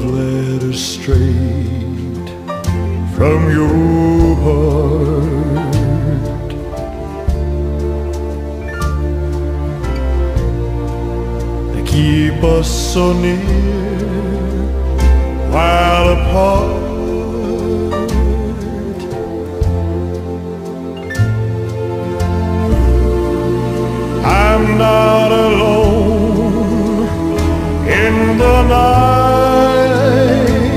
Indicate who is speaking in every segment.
Speaker 1: letter straight from your heart. They keep us so near while apart. I'm not alone in the night.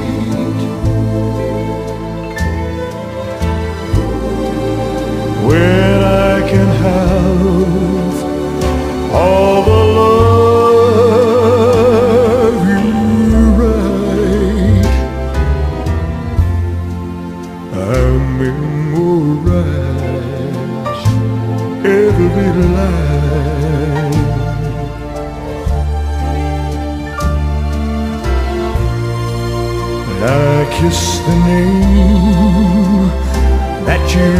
Speaker 1: When I can have all the love you write, I memorize every line. I kiss the name that you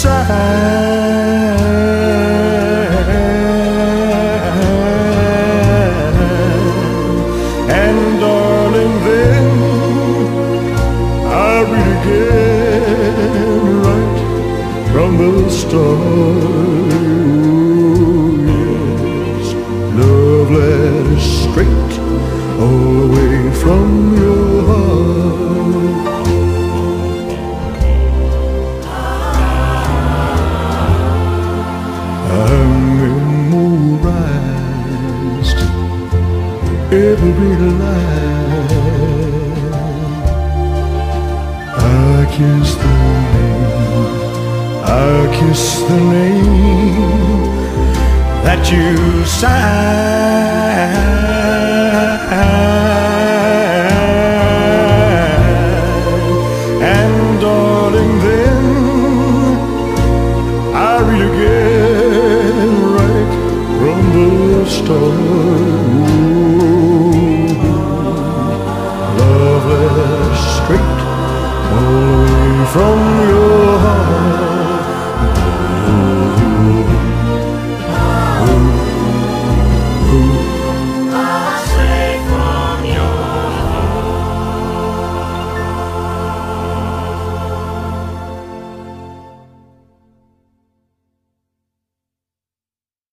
Speaker 1: signed, and darling, then I read again right from the start. Yes, love letters straight all the way from your heart. I memorized every line. I kiss the name, I kiss the name that you signed, and darling, then I read again right from the start. Love letters straight all the way from